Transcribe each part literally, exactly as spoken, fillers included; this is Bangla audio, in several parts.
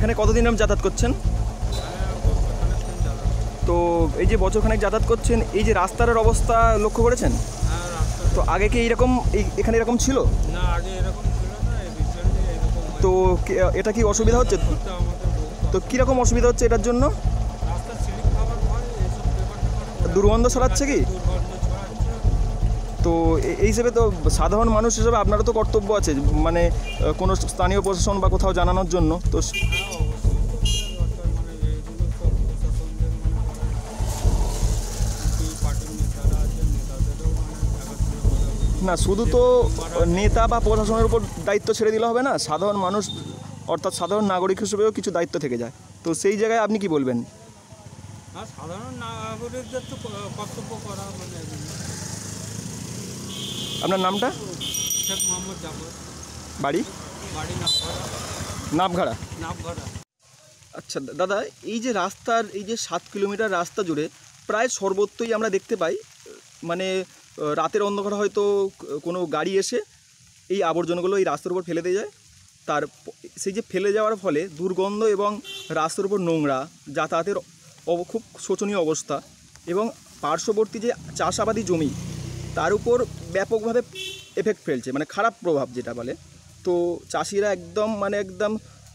এখানে কতদিন আপনি যাতায়াত করছেন? তো এই যে বছরখানেক যাতায়াত করছেন, এই যে রাস্তার অবস্থা লক্ষ্য করেছেন? তো আগে কি এইরকম এখানে এরকম ছিল না? আগে এরকম ছিল না, রিসেন্টলি এরকম। তো এটা কি অসুবিধা হচ্ছে? তো কীরকম অসুবিধা হচ্ছে এটার জন্য? রাস্তা স্লিপ খাবার পরে এইসব ব্যাপারটা দুর্গন্ধ ছড়াচ্ছে কি? দুর্গন্ধ ছড়াচ্ছে। তো এই হিসেবে তো সাধারণ মানুষ হিসেবে আপনারও তো কর্তব্য আছে, মানে কোনো স্থানীয় প্রশাসন বা কোথাও জানানোর জন্য। তো না, শুধু তো নেতা বা প্রশাসনের উপর দায়িত্ব ছেড়ে দিলে হবে না, সাধারণ মানুষ অর্থাৎ সাধারণ নাগরিক হিসেবেও কিছু দায়িত্ব থেকে যায়। তো সেই জায়গায় আপনি কি বলবেন? হ্যাঁ, সাধারণ নাগরিকদের তো কর্তব্য করা মানে। আপনার নামটা? শেখ মোহাম্মদ জাফর। বাড়ি? বাড়ি নাভঘাড়া। নাভঘাড়া? নাভঘাড়া। আচ্ছা দাদা, এই যে রাস্তার এই যে সাত কিলোমিটার রাস্তা জুড়ে প্রায় সর্বত্রই আমরা দেখতে পাই, মানে রাতের অন্ধকারে হয়তো কোনো গাড়ি এসে এই আবর্জনাগুলো এই রাস্তার উপর ফেলে দিয়ে যায়। তার সেই যে ফেলে যাওয়ার ফলে দুর্গন্ধ এবং রাস্তার উপর নোংরা, যাতায়াতের খুব শোচনীয় অবস্থা, এবং পার্শ্ববর্তী যে চাষাবাদী জমি তার উপর ব্যাপকভাবে এফেক্ট ফেলছে, মানে খারাপ প্রভাব যেটা বলে। তো চাষিরা একদম মানে একদম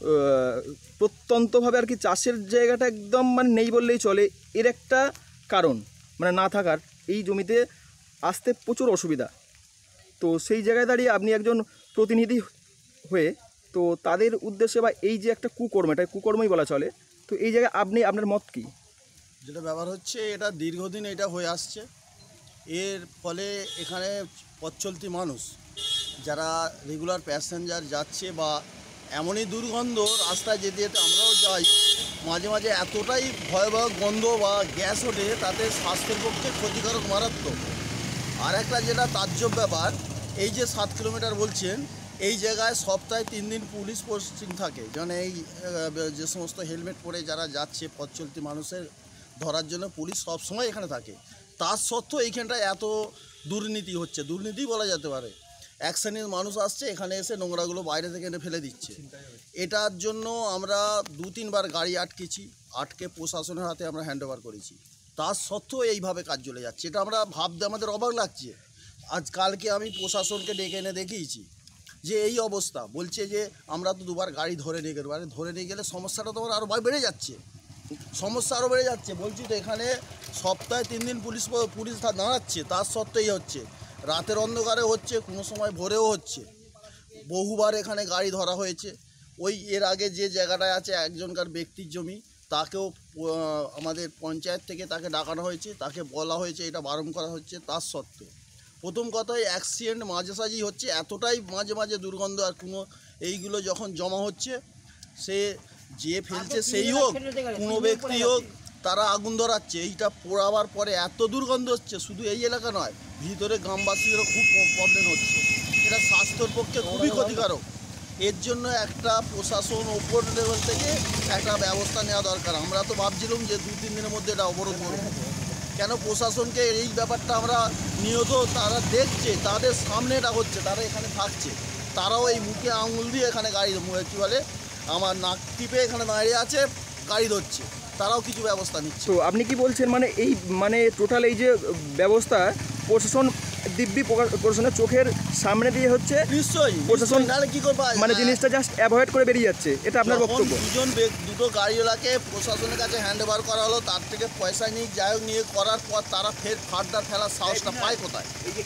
প্রত্যন্তভাবে আর কি চাষের জায়গাটা একদম মানে নেই বললেই চলে। এর একটা কারণ মানে না থাকার এই জমিতে আসতে প্রচুর অসুবিধা। তো সেই জায়গায় দাঁড়িয়ে আপনি একজন প্রতিনিধি হয়ে তো তাদের উদ্দেশ্যে বা এই যে একটা কুকর্ম, এটা কুকর্মই বলা চলে, তো এই জায়গায় আপনি আপনার মত কি? যেটা ব্যাপার হচ্ছে, এটা দীর্ঘদিন এটা হয়ে আসছে। এর ফলে এখানে পথ চলতি মানুষ যারা রেগুলার প্যাসেঞ্জার যাচ্ছে বা এমনই দুর্গন্ধ, রাস্তায় যেতে যেতে আমরাও যাই, মাঝে মাঝে এতটাই ভয়াবহ গন্ধ বা গ্যাস ওঠে, তাতে স্বাস্থ্যের পক্ষে ক্ষতিকারক, মারাত্মক। আর একটা যেটা তাজ্জব ব্যাপার, এই যে সাত কিলোমিটার বলছেন, এই জায়গায় সপ্তাহে তিন দিন পুলিশ পোস্টিং থাকে, যেমন এই যে সমস্ত হেলমেট পরে যারা যাচ্ছে পথ চলতি মানুষের ধরার জন্য পুলিশ সবসময় এখানে থাকে। তার সত্ত্বেও এইখানটায় এত দুর্নীতি হচ্ছে, দুর্নীতি বলা যেতে পারে। এক শ্রেণীর মানুষ আসছে এখানে এসে নোংরাগুলো বাইরে থেকে এনে ফেলে দিচ্ছে। এটার জন্য আমরা দু তিনবার গাড়ি আটকেছি, আটকে প্রশাসনের হাতে আমরা হ্যান্ড ওভার করেছি। তার সত্ত্বেও এইভাবে কাজ চলে যাচ্ছে, এটা আমরা ভাবতে আমাদের অবাক লাগছে। আজ কালকে আমি প্রশাসনকে ডেকে এনে দেখিয়েছি যে এই অবস্থা, বলছে যে আমরা তো দুবার গাড়ি ধরে নিয়ে গেলে, ধরে নিয়ে গেলে সমস্যাটা তো আরও বেড়ে যাচ্ছে, সমস্যা আরও বেড়ে যাচ্ছে। বলছি তো এখানে সপ্তাহে তিন দিন পুলিশ পুলিশ দাঁড়াচ্ছে, তার সত্ত্বেই হচ্ছে, রাতের অন্ধকারে হচ্ছে, কোনো সময় ভোরেও হচ্ছে। বহুবার এখানে গাড়ি ধরা হয়েছে। ওই এর আগে যে জায়গাটায় আছে একজনকার ব্যক্তির জমি, তাকেও আমাদের পঞ্চায়েত থেকে তাকে ডাকানো হয়েছে, তাকে বলা হয়েছে এটা বারণ করা হচ্ছে, তার সত্ত্বেও। প্রথম কথাই অ্যাক্সিডেন্ট মাঝে সাঝেই হচ্ছে, এতটাই মাঝে মাঝে দুর্গন্ধ, আর কোনো এইগুলো যখন জমা হচ্ছে, সে যে ফেলছে সেই হোক, কোনো ব্যক্তি হোক, তারা আগুন ধরাচ্ছে। এইটা পোড়াবার পরে এত দুর্গন্ধ হচ্ছে, শুধু এই এলাকা নয়, ভিতরে গ্রামবাসীদেরও খুব প্রবলেম হচ্ছে। এটা স্বাস্থ্যের পক্ষে খুবই ক্ষতিকারক। এর জন্য একটা প্রশাসন ওপর লেভেল থেকে একটা ব্যবস্থা নেওয়া দরকার। আমরা তো ভাবছিলাম যে দু তিন দিনের মধ্যে এটা অবরোধ করব, কেন প্রশাসনকে এই ব্যাপারটা আমরা নিয়ত তারা দেখছে, তাদের সামনে এটা হচ্ছে, তারা এখানে থাকছে, তারাও এই মুখে আঙুল দিয়ে এখানে গাড়ি কী বলে আমার নাক টিপে এখানে দাঁড়িয়ে আছে, গাড়ি ধরছে, তারাও কিছু ব্যবস্থা নিচ্ছে। তো আপনি কি বলছেন মানে এই মানে টোটাল এই যে ব্যবস্থা প্রশাসন দিব্যি প্রশাসনের চোখের সামনে দিয়ে হচ্ছে? নিশ্চয়ই, প্রশাসন কী করবে, মানে জিনিসটা জাস্ট অ্যাভয়েড করে বেরিয়ে যাচ্ছে, এটা আপনার বক্তব্য? দুজন দুটো গাড়িওয়ালাকে প্রশাসনের কাছে হ্যান্ড ওভার করা হলো, তার থেকে পয়সা নিয়ে যাই হোক নিয়ে করার পর তারা ফের ফার্দার ফেলার সাহসটা পায় কোথায়?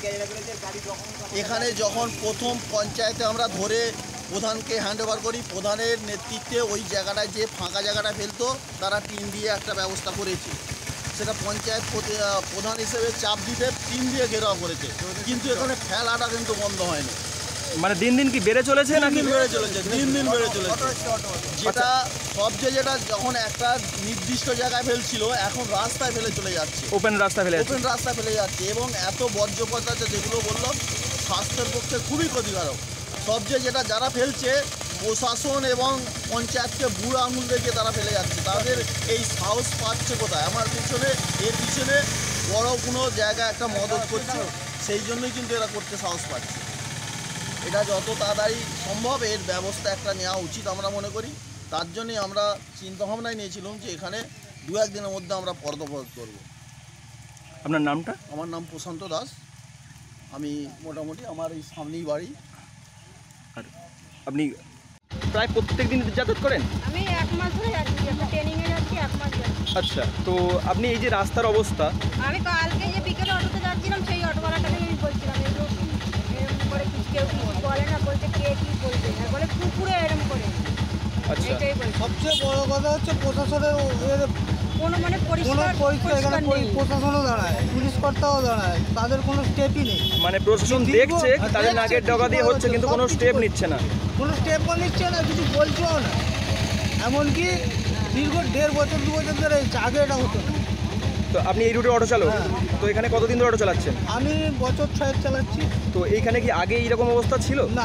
এখানে যখন প্রথম পঞ্চায়েতে আমরা ধরে প্রধানকে হ্যান্ড ওভার করি, প্রধানের নেতৃত্বে ওই জায়গাটায় যে ফাঁকা জায়গাটা ফেলতো, তারা টিন দিয়ে একটা ব্যবস্থা করেছে, সেটা পঞ্চায়েত প্রধান হিসেবে চাপ দিতে টিন দিয়ে ঘেরাও করেছে, কিন্তু এখানে ফেলাটা কিন্তু বন্ধ হয়নি। মানে দিন দিন কি বেড়ে চলেছে না? দিন বেড়ে চলেছে, দিন দিন বেড়ে চলেছে। যেটা সবচেয়ে যেটা যখন একটা নির্দিষ্ট জায়গায় ফেলছিল, এখন রাস্তায় ফেলে চলে যাচ্ছে, ওপেন রাস্তা ফেলে ওপেন রাস্তা ফেলে যাচ্ছে, এবং এত বর্জ্য পদার্থ যেগুলো বললো স্বাস্থ্যের পক্ষে খুবই ক্ষতিকারক। সবচেয়ে যেটা যারা ফেলছে, প্রশাসন এবং পঞ্চায়েতকে বুড়ো আঙুল দেখিয়ে তারা ফেলে যাচ্ছে, তাদের এই সাহস পাচ্ছে কোথায়? আমার পিছনে এর পিছনে বড় কোনো জায়গা একটা মদত করছে, সেই জন্যই কিন্তু এরা করতে সাহস পাচ্ছে। এটা যত তাড়াতাড়ি সম্ভব এর ব্যবস্থা একটা নেওয়া উচিত আমরা মনে করি। তার জন্যই আমরা চিন্তাভাবনায় নিয়েছিলাম যে এখানে দু একদিনের মধ্যে আমরা পর্দপদ করব। আপনার নামটা? আমার নাম প্রশান্ত দাস, আমি মোটামুটি আমার এই সামনেই বাড়ি। আর আপনি প্রায় প্রত্যেক দিন যাতায়াত করেন? আমি এক মাস ধরে যাচ্ছি, একটা ট্রেনিংয়ে যাচ্ছি, এক মাস যাচ্ছি। আচ্ছা, তো আপনি এই যে রাস্তার অবস্থা, আমি কালকে যে বিকেলে অটোতে যাচ্ছিলাম, সেই অটোওয়ালাটাকে আমি বলছিলাম এগুলো এরকম করে কিছু কেউ কিছু বলে না, বলছে কে কী বলবে না, বলে কুকুরে এরকম করে। আচ্ছা, এইটাই বলছে। সবচেয়ে বড় কথা হচ্ছে প্রশাসনের এর কোনো মানে কোনো পরিষ্কার পরীক্ষা এখানে পরিষ্কার নেই। প্রশাসনও দাঁড়ায়, পুলিশ কর্তাও দাঁড়ায়, তাদের কোনো স্টেপই নেই। মানে প্রশাসন দেখছে তাদের নাকের ডগা দিয়ে হচ্ছে, কিন্তু কোনো স্টেপ নিচ্ছে না। কোনো স্টেপও নিচ্ছে না, কিছু বলছেও না। এমনকি দীর্ঘ দেড় বছর দু বছর ধরে আগে এটা হতো না। তো আপনি এই রুটে অটো চালক, হ্যাঁ। তো এখানে কতদিন ধরে অটো চালাচ্ছেন? আমি বছর ছয়েক চালাচ্ছি। তো এইখানে কি আগে এইরকম অবস্থা ছিল? না,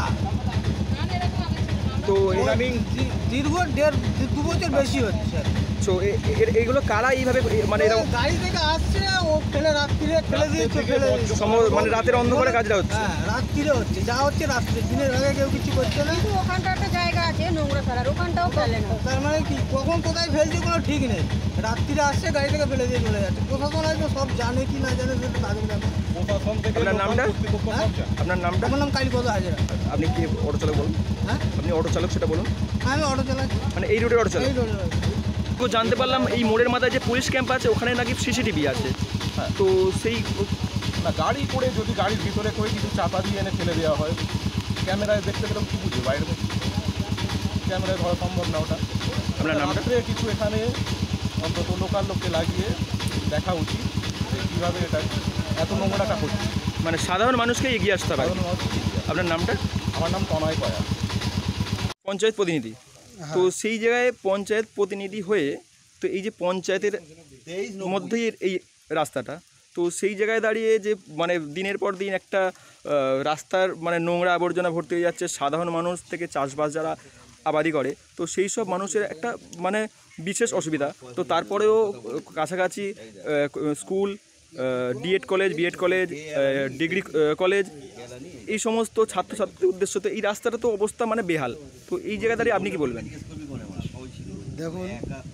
তো ওই এই- দী- দীর্ঘ দেড় দু বছর বেশি হচ্ছে। তো এ- এ- এইগুলো কারা এইভাবে এ- মানে এরকম গাড়ি থেকে আসছে, ও ফেলে রাত্রিরে ফেলে দিয়েছে, ফেলে দিয়েছে। সম- মানে রাতের অন্ধকারে কাজটা হচ্ছে? হ্যাঁ, রাত্রিরে হচ্ছে, যা হচ্ছে রাত্রে, দিনের আগে কেউ কিছু করছে না। কিন্তু ওখানটা একটা জায়গা আছে নোংরা ফেলার, ওখানটাও ফেলে না। তার মানে কি কখন কোথায় ফেলছে কোনো ঠিক নেই। রাত্রিরে আসছে, গাড়ি থেকে ফেলে দিয়ে চলে যাচ্ছে। প্রশাসন হয়তো সব জানে কি না জানে সেটা তাদের ব্যাপার। আপনার নামটা? হ্যাঁ? আপনার নামটা? আমার নাম কালীপদ হাজরা। আপনি কি অটো চালক বলুন? হ্যাঁ, আপনি অটো চালক সেটা বলুন। আমি অটো চালাচ্ছি, মানে এই রুটের অটো চালক? এই রোডে। তো জানতে পারলাম এই মোড়ের মাথায় যে পুলিশ ক্যাম্প আছে ওখানে নাকি সিসিটিভি আছে। হ্যাঁ। তো সেই না, গাড়ি করে যদি গাড়ির ভিতরে করে কিছু চাপা দিয়ে এনে ফেলে দেওয়া হয়, ক্যামেরায় দেখতে পেলেও কি বুঝবে বাইরে থেকে? ক্যামেরায় ধরা সম্ভব না ওটা। আপনার নামটা? রাত্রে কিছু এখানে অন্তত লোকাল লোককে লাগিয়ে দেখা উচিত যে কীভাবে এটা এত নোংরাটা হচ্ছে। মানে সাধারণ মানুষকে এগিয়ে আসতে হবে। সাধারণ মানুষ কি করে? আপনার নামটা? আমার নাম তনয় কয়া। পঞ্চায়েত প্রতিনিধি। তো সেই জায়গায় পঞ্চায়েত প্রতিনিধি হয়ে, তো এই যে পঞ্চায়েতের মধ্যেই এর- এই রাস্তাটা, তো সেই জায়গায় দাঁড়িয়ে যে মানে দিনের পর দিন একটা আহ, রাস্তার মানে নোংরা আবর্জনা ভর্তি হয়ে যাচ্ছে, সাধারণ মানুষ থেকে চাষবাস যারা আবাদি করে, তো সেই সব মানুষের একটা মানে বিশেষ অসুবিধা। তো তারপরেও কাছাকাছি আহ, school, DEd college, BEd college, degree college, এই সমস্ত ছাত্রছাত্রীর উদ্দেশ্য, তো এই রাস্তাটা তো অবস্থা মানে বেহাল। তো এই জায়গায় দাঁড়িয়ে আপনি কি বলবেন? দেখুন,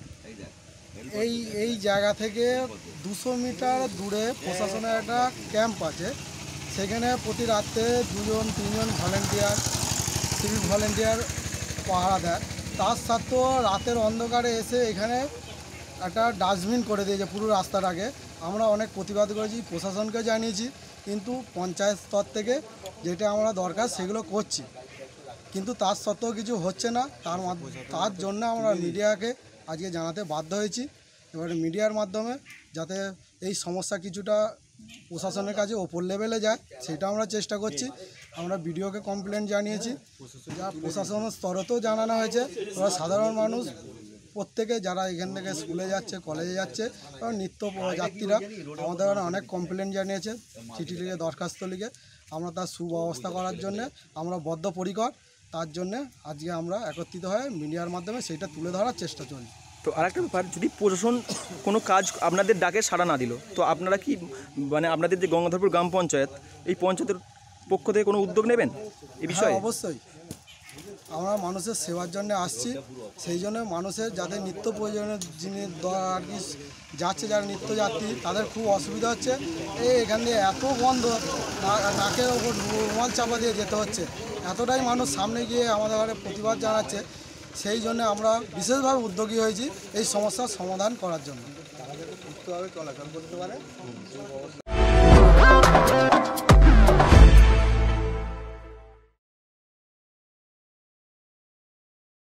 এই এই জায়গা থেকে দুশো মিটার দূরে প্রশাসনের একটা ক্যাম্প আছে। সেখানে প্রতি রাতে দুজন তিনজন ভলেন্টিয়ার, সিভিক ভলেন্টিয়ার পাহারা দেয়। তার সাথেও রাতের অন্ধকারে এসে এখানে একটা ডাস্টবিন করে দিয়েছে পুরো রাস্তাটাকে। আমরা অনেক প্রতিবাদ করেছি, প্রশাসনকে জানিয়েছি, কিন্তু পঞ্চায়েত স্তর থেকে যেটা আমরা দরকার সেগুলো করছি, কিন্তু তার সত্ত্বেও কিছু হচ্ছে না। তার মাধ্য- তার জন্য আমরা মিডিয়াকে আজকে জানাতে বাধ্য হয়েছি। এবারে মিডিয়ার মাধ্যমে যাতে এই সমস্যা কিছুটা প্রশাসনের কাছে ওপর লেভেলে যায় সেটা আমরা চেষ্টা করছি। আমরা বিডিওকে কমপ্লেন জানিয়েছি, যা প্রশাসনের স্তরেতেও জানানো হয়েছে। এবার সাধারণ মানুষ প্রত্যেকে যারা এখান থেকে স্কুলে যাচ্ছে, কলেজে যাচ্ছে, এবং নিত্য যাত্রীরা আমাদের এখানে অনেক কমপ্লেন জানিয়েছে, চিঠি লিখে, দরখাস্ত লিখে। আমরা তার সুব্যবস্থা করার জন্যে আমরা বদ্ধপরিকর। তার জন্যে আজকে আমরা একত্রিত হয়ে মিডিয়ার মাধ্যমে সেইটা তুলে ধরার চেষ্টা চলছে। তো আরেকটা ব্যাপার, যদি প্রশাসন কোনো কাজ আপনাদের ডাকে সাড়া না দিল, তো আপনারা কি মানে আপনাদের যে গঙ্গাধরপুর গ্রাম পঞ্চায়েত, এই পঞ্চায়েতের পক্ষ থেকে কোনো উদ্যোগ নেবেন এই বিষয়ে? হ্যাঁ, অবশ্যই। আমরা মানুষের সেবার জন্য আসছি, সেই জন্য মানুষের যাদের নিত্য প্রয়োজনীয় জিনিস দ- আর কি যাচ্ছে, যারা নিত্যযাত্রী, তাদের খুব অসুবিধা হচ্ছে। এই এখান দিয়ে এত বন্ধ, না- নাকের ওপর রুমাল চাপা দিয়ে যেতে হচ্ছে। এতটাই মানুষ সামনে গিয়ে আমাদের ঘরে প্রতিবাদ জানাচ্ছে। সেই জন্য আমরা বিশেষভাবে উদ্যোগী হয়েছি এই সমস্যার সমাধান করার জন্য।